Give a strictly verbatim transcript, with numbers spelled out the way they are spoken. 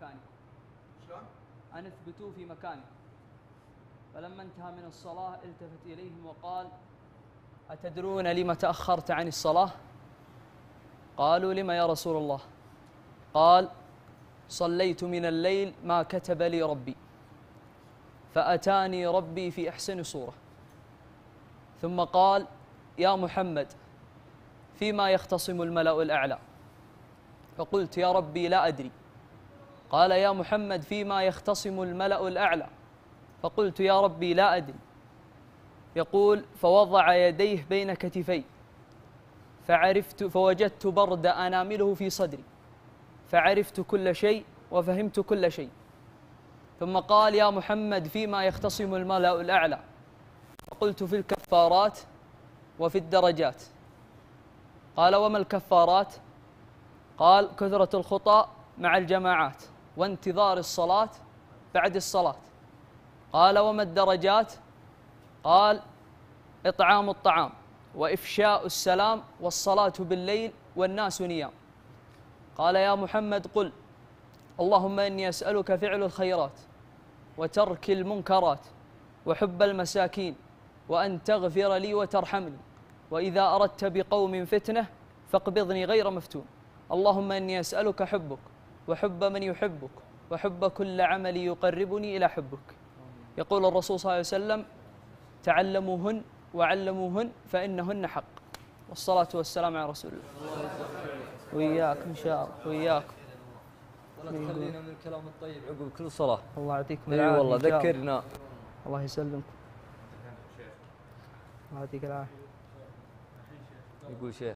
مكانكم. شلون؟ أن اثبتوا في مكانكم. فلما انتهى من الصلاة التفت إليهم وقال: أتدرون لم تأخرت عن الصلاة؟ قالوا: لم يا رسول الله؟ قال: صليت من الليل ما كتب لي ربي، فأتاني ربي في أحسن صورة. ثم قال: يا محمد، فيما يختصم الملأ الأعلى؟ فقلت: يا ربي لا أدري. قال: يا محمد، فيما يختصم الملأ الأعلى؟ فقلت: يا ربي لا أدري. يقول: فوضع يديه بين كتفي فعرفت فوجدت برد أنامله في صدري، فعرفت كل شيء وفهمت كل شيء. ثم قال: يا محمد، فيما يختصم الملأ الأعلى؟ فقلت: في الكفارات وفي الدرجات. قال: وما الكفارات؟ قال: كثرة الخطى مع الجماعات، وانتظار الصلاة بعد الصلاة. قال: وما الدرجات؟ قال: إطعام الطعام، وإفشاء السلام، والصلاة بالليل والناس نيام. قال: يا محمد، قل: اللهم إني أسألك فعل الخيرات وترك المنكرات وحب المساكين، وأن تغفر لي وترحمني، وإذا أردت بقوم فتنة فاقبضني غير مفتون. اللهم إني أسألك حبك وحب من يحبك وحب كل عمل يقربني إلى حبك. يقول الرسول صلى الله عليه وسلم: تعلموهن وعلموهن فإنهن حق. والصلاة والسلام على رسول الله. وإياك إن شاء الله، وإياكم. ولا تخلينا من الكلام الطيب عقب كل صلاة. الله يعطيكم العافية. اي والله ذكرنا. الله يسلمكم. الله يعطيك العافية. يقول شيخ